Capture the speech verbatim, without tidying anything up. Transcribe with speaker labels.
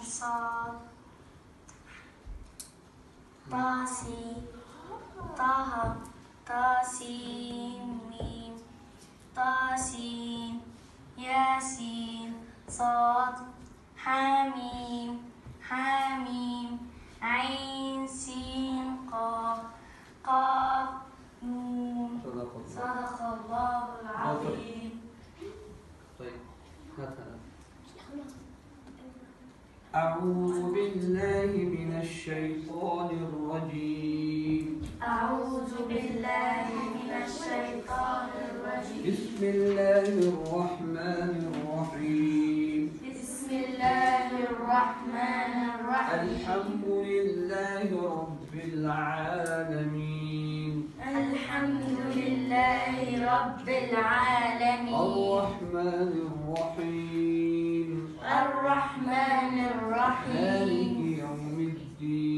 Speaker 1: صاد طاسي طه طاسين ميم طاسين ياسين صاد حاميم حاميم عين سين قاف قاف نون. صدق الله العظيم.
Speaker 2: طيب أعوذ بالله من الشيطان الرجيم.
Speaker 1: أعوذ بالله من الشيطان الرجيم.
Speaker 2: بسم الله الرحمن الرحيم.
Speaker 1: بسم الله الرحمن الرحيم.
Speaker 2: الحمد لله رب العالمين.
Speaker 1: الحمد لله رب العالمين.
Speaker 2: الرحمن الرحيم.
Speaker 1: الرحمن الرحيم.
Speaker 2: مالك يوم الدين.